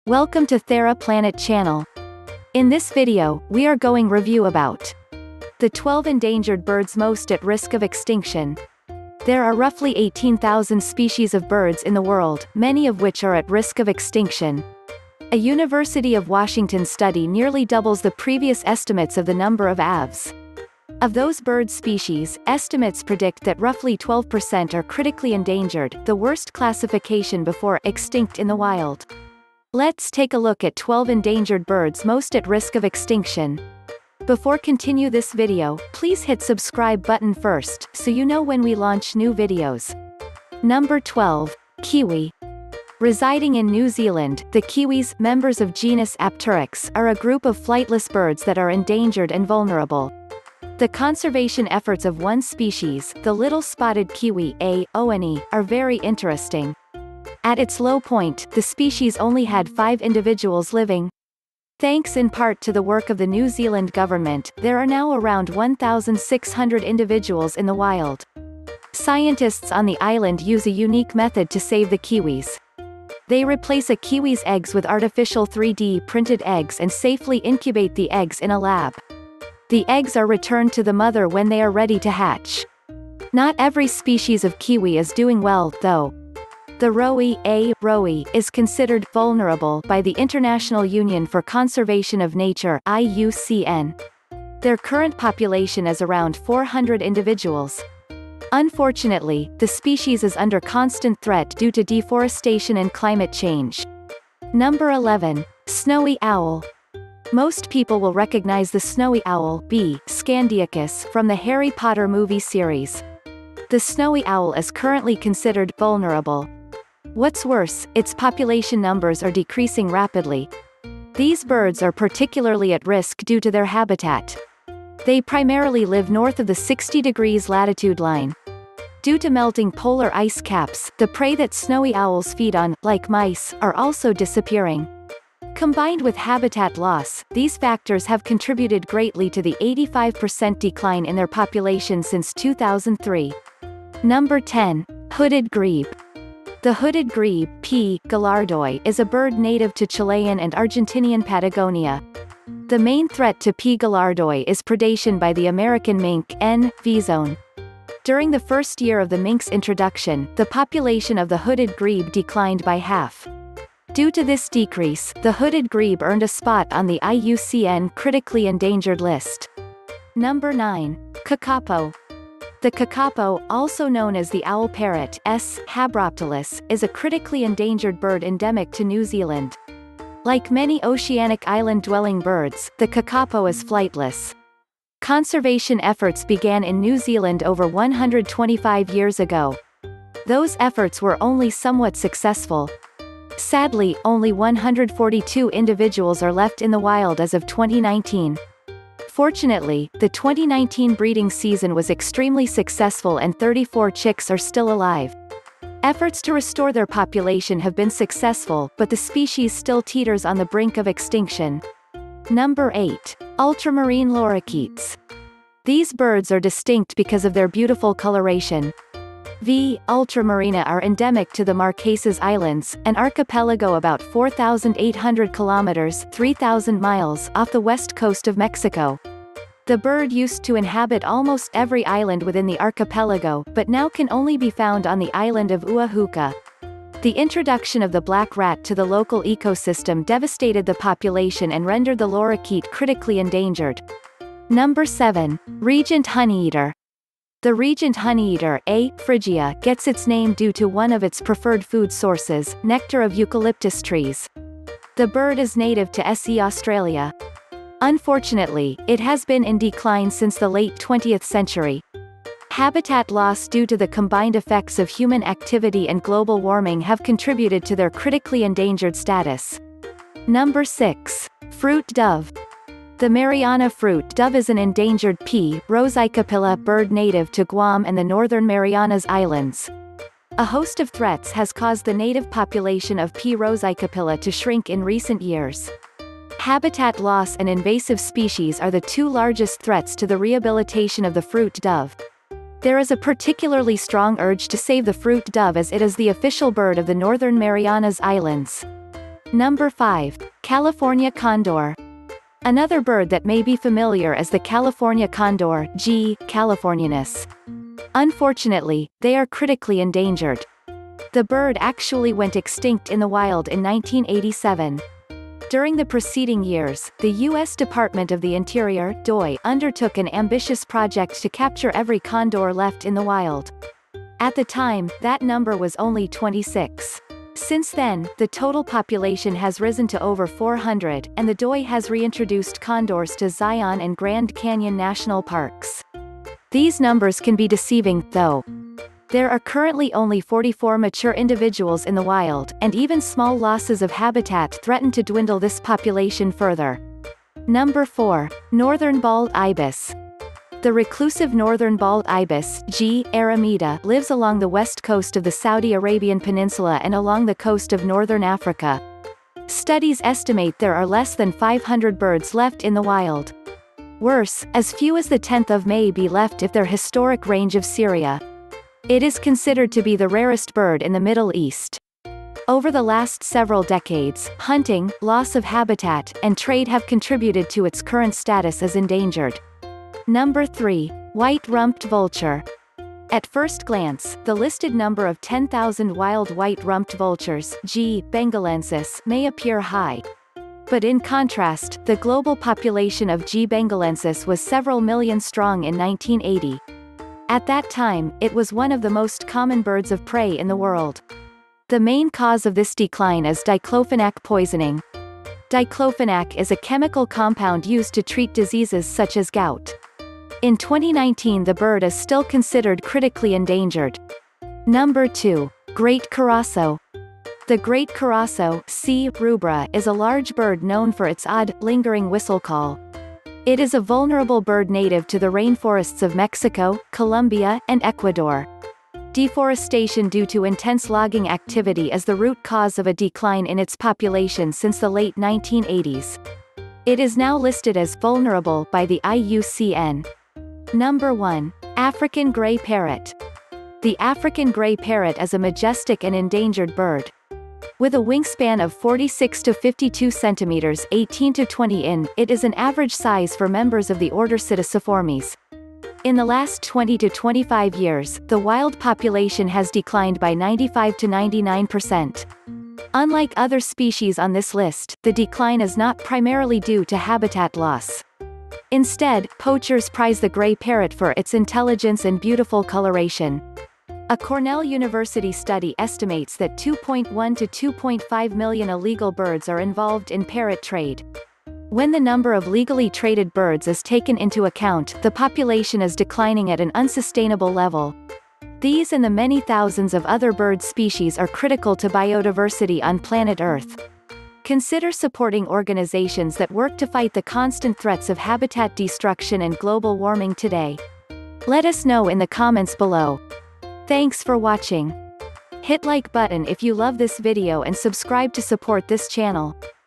Welcome to Thera Planet channel. In this video, we are going review about the 12 endangered birds most at risk of extinction. There are roughly 18,000 species of birds in the world, many of which are at risk of extinction. A University of Washington study nearly doubles the previous estimates of the number of aves. Of those bird species, estimates predict that roughly 12% are critically endangered, the worst classification before extinct in the wild. Let's take a look at 12 endangered birds most at risk of extinction. Before continue this video, please hit subscribe button first, so you know when we launch new videos. Number 12. Kiwi. Residing in New Zealand, the kiwis, members of genus Apteryx, are a group of flightless birds that are endangered and vulnerable. The conservation efforts of one species, the little spotted kiwi, A. owenii, are very interesting. At its low point, the species only had 5 individuals living. Thanks in part to the work of the New Zealand government, there are now around 1,600 individuals in the wild. Scientists on the island use a unique method to save the kiwis. They replace a kiwi's eggs with artificial 3D printed eggs and safely incubate the eggs in a lab. The eggs are returned to the mother when they are ready to hatch. Not every species of kiwi is doing well, though. The roe, A. roe, is considered vulnerable by the International Union for Conservation of Nature (IUCN). Their current population is around 400 individuals. Unfortunately, the species is under constant threat due to deforestation and climate change. Number 11. Snowy owl. Most people will recognize the snowy owl, B. scandiacus, from the Harry Potter movie series. The snowy owl is currently considered vulnerable. What's worse, its population numbers are decreasing rapidly. These birds are particularly at risk due to their habitat. They primarily live north of the 60 degrees latitude line. Due to melting polar ice caps, the prey that snowy owls feed on, like mice, are also disappearing. Combined with habitat loss, these factors have contributed greatly to the 85% decline in their population since 2003. Number 10. Hooded grebe. The hooded grebe, P. gallardoi, is a bird native to Chilean and Argentinian Patagonia. The main threat to P. gallardoi is predation by the American mink, N. visone. During the first year of the mink's introduction, the population of the hooded grebe declined by half. Due to this decrease, the hooded grebe earned a spot on the IUCN critically endangered list. Number 9. Kakapo. The kakapo, also known as the owl parrot, S. habroptilus, is a critically endangered bird endemic to New Zealand. Like many oceanic island-dwelling birds, the kakapo is flightless. Conservation efforts began in New Zealand over 125 years ago. Those efforts were only somewhat successful. Sadly, only 142 individuals are left in the wild as of 2019. Fortunately, the 2019 breeding season was extremely successful and 34 chicks are still alive. Efforts to restore their population have been successful, but the species still teeters on the brink of extinction. Number 8. Ultramarine lorikeets. These birds are distinct because of their beautiful coloration. V. ultramarina are endemic to the Marquesas Islands, an archipelago about 4,800 kilometers (3,000 miles) off the west coast of Mexico. The bird used to inhabit almost every island within the archipelago, but now can only be found on the island of Oahuka. The introduction of the black rat to the local ecosystem devastated the population and rendered the lorikeet critically endangered. Number 7. Regent honeyeater. The regent honeyeater, A. phrygia, gets its name due to one of its preferred food sources, nectar of eucalyptus trees. The bird is native to SE Australia. Unfortunately, it has been in decline since the late 20th century. Habitat loss due to the combined effects of human activity and global warming have contributed to their critically endangered status. Number 6. Fruit dove. The Mariana fruit dove is an endangered P. rosicapilla bird native to Guam and the Northern Marianas Islands. A host of threats has caused the native population of P. rosicapilla to shrink in recent years. Habitat loss and invasive species are the two largest threats to the rehabilitation of the fruit dove. There is a particularly strong urge to save the fruit dove as it is the official bird of the Northern Marianas Islands. Number 5. California condor. Another bird that may be familiar as the California condor, G. californianus. Unfortunately, they are critically endangered. The bird actually went extinct in the wild in 1987. During the preceding years, the U.S. Department of the Interior (DOI) undertook an ambitious project to capture every condor left in the wild. At the time, that number was only 26. Since then, the total population has risen to over 400, and the DOI has reintroduced condors to Zion and Grand Canyon national parks. These numbers can be deceiving, though. There are currently only 44 mature individuals in the wild, and even small losses of habitat threaten to dwindle this population further. Number 4. Northern bald ibis. The reclusive northern bald ibis, G. aramida, lives along the west coast of the Saudi Arabian Peninsula and along the coast of northern Africa. Studies estimate there are less than 500 birds left in the wild. Worse, as few as the 10th of may be left if their historic range of Syria. It is considered to be the rarest bird in the Middle East. Over the last several decades, hunting, loss of habitat, and trade have contributed to its current status as endangered. Number 3. White-rumped vulture. At first glance, the listed number of 10,000 wild white-rumped vultures, G. bengalensis, may appear high. But in contrast, the global population of G. bengalensis was several million strong in 1980. At that time, it was one of the most common birds of prey in the world. The main cause of this decline is diclofenac poisoning. Diclofenac is a chemical compound used to treat diseases such as gout. In 2019, the bird is still considered critically endangered. Number 2. Great curassow. The great curassow, C. rubra, is a large bird known for its odd, lingering whistle call. It is a vulnerable bird native to the rainforests of Mexico, Colombia, and Ecuador. Deforestation due to intense logging activity is the root cause of a decline in its population since the late 1980s. It is now listed as vulnerable by the IUCN. Number 1. African gray parrot. The African gray parrot is a majestic and endangered bird. With a wingspan of 46 to 52 centimeters 18 to 20 in, it is an average size for members of the order Psittaciformes. In the last 20 to 25 years, the wild population has declined by 95 to 99%. Unlike other species on this list, the decline is not primarily due to habitat loss. Instead, poachers prize the gray parrot for its intelligence and beautiful coloration. A Cornell University study estimates that 2.1 to 2.5 million illegal birds are involved in parrot trade. When the number of legally traded birds is taken into account, the population is declining at an unsustainable level. These and the many thousands of other bird species are critical to biodiversity on planet Earth. Consider supporting organizations that work to fight the constant threats of habitat destruction and global warming today. Let us know in the comments below. Thanks for watching. Hit like button if you love this video and subscribe to support this channel.